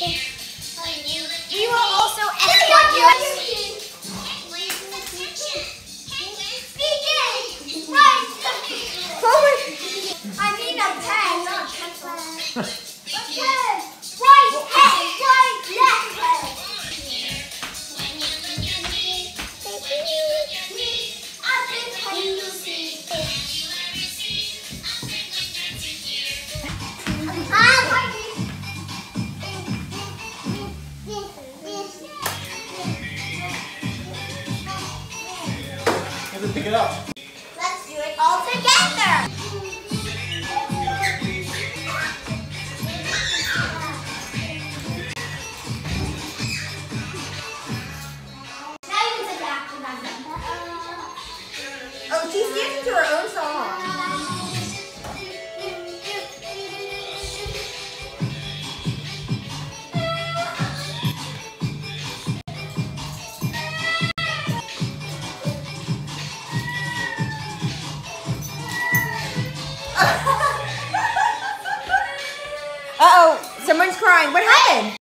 We will also escort you. I mean a pen, not a pencil. Pen. Right head, right left head. Pick it up. Let's do it all together. Now you can sit back. Oh, she's dancing to her own song. Uh-oh, someone's crying. What happened?